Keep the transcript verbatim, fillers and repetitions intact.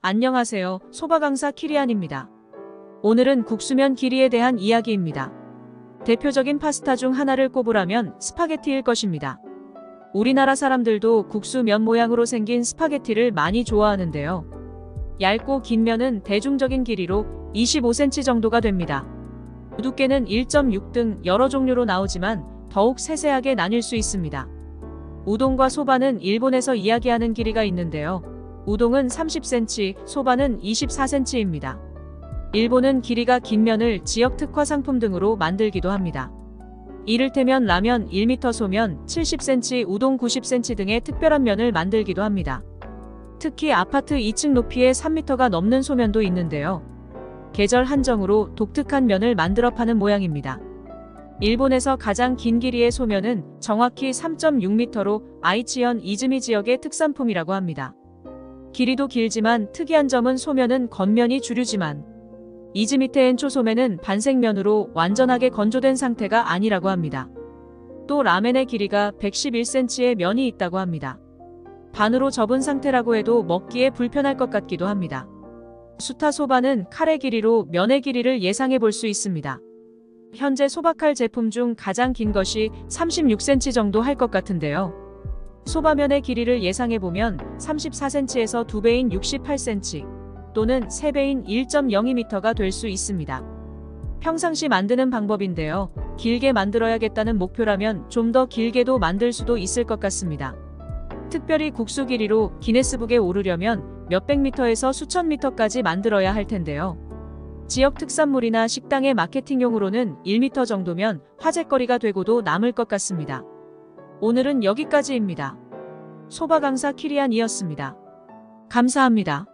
안녕하세요. 소바강사 키리안입니다. 오늘은 국수면 길이에 대한 이야기입니다. 대표적인 파스타 중 하나를 꼽으라면 스파게티일 것입니다. 우리나라 사람들도 국수 면 모양으로 생긴 스파게티를 많이 좋아하는데요. 얇고 긴 면은 대중적인 길이로 이십오 센티미터 정도가 됩니다. 두께는 일 점 육 등 여러 종류로 나오지만 더욱 세세하게 나뉠 수 있습니다. 우동과 소바는 일본에서 이야기하는 길이가 있는데요. 우동은 삼십 센티미터, 소바는 이십사 센티미터입니다. 일본은 길이가 긴 면을 지역 특화 상품 등으로 만들기도 합니다. 이를테면 라면 일 미터, 소면 칠십 센티미터, 우동 구십 센티미터 등의 특별한 면을 만들기도 합니다. 특히 아파트 이 층 높이에 삼 미터가 넘는 소면도 있는데요. 계절 한정으로 독특한 면을 만들어 파는 모양입니다. 일본에서 가장 긴 길이의 소면은 정확히 삼 점 육 미터로 아이치현 이즈미 지역의 특산품이라고 합니다. 길이도 길지만 특이한 점은 소면은 겉면이 주류지만 이즈미테엔 초소면은 반생면으로 완전하게 건조된 상태가 아니라고 합니다. 또 라멘의 길이가 백십일 센티미터의 면이 있다고 합니다. 반으로 접은 상태라고 해도 먹기에 불편할 것 같기도 합니다. 수타 소바는 칼의 길이로 면의 길이를 예상해 볼 수 있습니다. 현재 소바칼 제품 중 가장 긴 것이 삼십육 센티미터 정도 할 것 같은데요. 소바면의 길이를 예상해보면 삼십사 센티미터에서 두 배인 육십팔 센티미터 또는 세 배인 일 점 영이 미터가 될 수 있습니다. 평상시 만드는 방법인데요. 길게 만들어야겠다는 목표라면 좀 더 길게도 만들 수도 있을 것 같습니다. 특별히 국수 길이로 기네스북에 오르려면 몇백 미터에서 수천 미터까지 만들어야 할 텐데요. 지역 특산물이나 식당의 마케팅용으로는 일 미터 정도면 화제거리가 되고도 남을 것 같습니다. 오늘은 여기까지입니다. 소바강사 키리안이었습니다. 감사합니다.